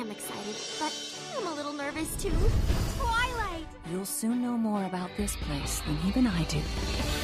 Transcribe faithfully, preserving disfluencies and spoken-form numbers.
am excited, but I'm a little nervous too. Twilight! You'll soon know more about this place than even I do.